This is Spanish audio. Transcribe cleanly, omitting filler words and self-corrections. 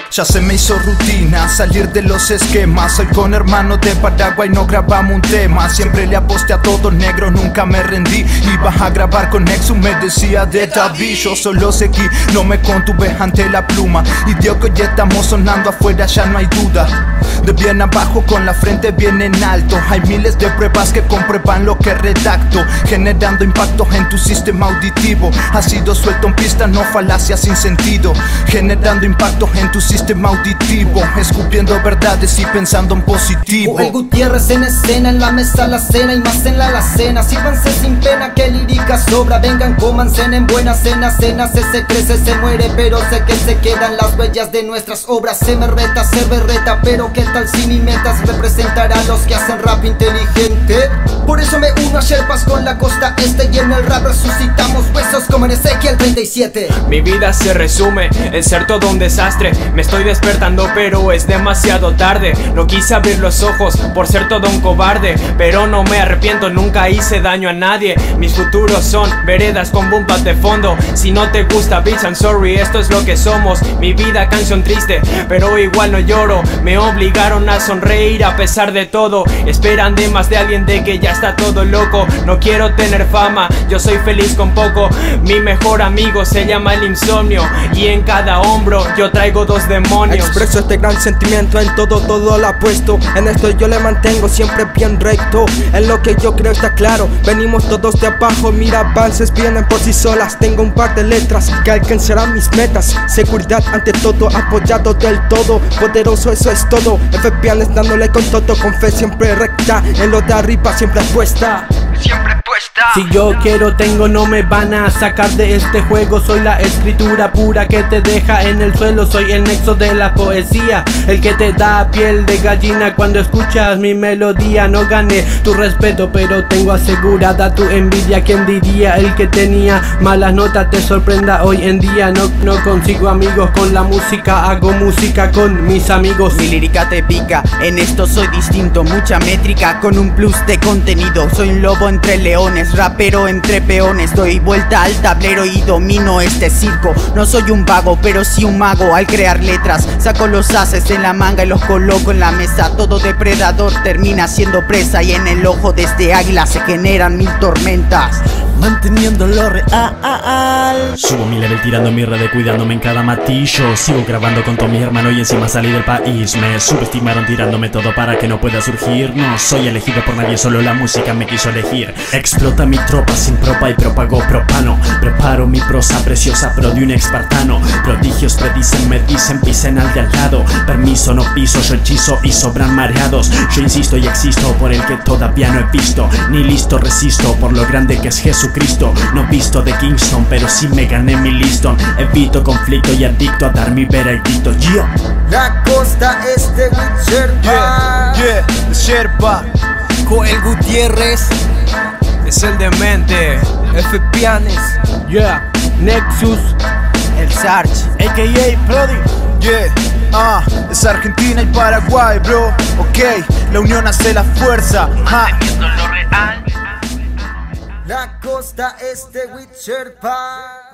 Ya se me hizo rutina salir de los esquemas. Soy con hermano de Paraguay, no grabamos un tema. Siempre le aposté a todo negro, nunca me rendí. Ibas a grabar con Nexus, me decía de David. Yo solo seguí, no me contuve ante la pluma. Y Dios que hoy estamos sonando afuera, ya no hay duda. De bien abajo con la frente bien en alto. Hay miles de pruebas que comprueban lo que redacto, generando impactos en tu sistema auditivo. Ha sido suelto en pista, no falacias sin sentido. Generando impactos en tu sistema auditivo, escupiendo verdades y pensando en positivo. Joel Gutiérrez en escena, en la mesa la cena y más en la alacena. Sírvanse sin pena que lírica sobra. Vengan, coman, cenen, buena cena. Se crece, se muere, pero sé que se quedan las huellas de nuestras obras. Se me reta, ser berreta, pero qué tal si mi metas representar a los que hacen rap inteligente. Por eso me uno a Sherpas con la costa este, y en el rap resucitamos huesos como en Ezequiel 37. Mi vida se resume en ser todo un desastre. Me estoy despertando pero es demasiado tarde. No quise abrir los ojos por ser todo un cobarde, pero no me arrepiento, nunca hice daño a nadie. Mis futuros son veredas con bombas de fondo. Si no te gusta, bitch, I'm sorry, esto es lo que somos. Mi vida canción triste, pero igual no lloro. Me obligaron a sonreír a pesar de todo. Esperan de más de alguien de que ya está todo loco. No quiero tener fama, yo soy feliz con poco. Mi mejor amigo se llama el insomnio, y en cada hombro yo traigo dos demonios. Expreso este gran sentimiento en todo lo apuesto. En esto yo le mantengo siempre bien recto. En lo que yo creo está claro, venimos todos de abajo. Mira, avances vienen por sí solas. Tengo un par de letras que alcanzarán mis metas. Seguridad ante todo, apoyado del todo. Poderoso, eso es todo. FPanes dándole con todo, con fe siempre recta. En lo de arriba siempre puesta. Si yo quiero tengo, no me van a sacar de este juego. Soy la escritura pura que te deja en el suelo. Soy el nexo de la poesía, el que te da piel de gallina cuando escuchas mi melodía. No gané tu respeto, pero tengo asegurada tu envidia. ¿Quién diría el que tenía malas notas te sorprenda hoy en día? No consigo amigos con la música, hago música con mis amigos. Mi lírica te pica, en esto soy distinto. Mucha métrica con un plus de contenido. Soy un lobo entre leones, rapero entre peones. Doy vuelta al tablero y domino este circo. No soy un vago, pero sí un mago. Al crear letras, saco los haces en la manga y los coloco en la mesa. Todo depredador termina siendo presa, y en el ojo de este águila se generan mil tormentas. Manteniendo lo real. Subo mi level tirando mi red, cuidándome en cada matillo. Sigo grabando con todo mi hermano y encima salí del país. Me subestimaron tirándome todo para que no pueda surgir. No soy elegido por nadie, solo la música me quiso elegir. Explota mi tropa sin propa y propago propano. Preparo mi prosa preciosa pro de un espartano. Prodigios predicen, me dicen, pisen al de al lado. Permiso, no piso, yo hechizo y sobran mareados. Yo insisto y existo por el que todavía no he visto. Ni listo resisto por lo grande que es Jesucristo. No visto de Kingston, pero sí me gané mi listón. Evito conflicto y adicto a dar mi veredicto. Yeah. La costa este with Sherpa. Sherpa. Joel Gutiérrez Es el demente. FPanes. Nexus, El Sarge, AKA Prodi. Es Argentina y Paraguay, bro. Ok, la unión hace la fuerza. manteniendo lo real. La costa este with Sherpa.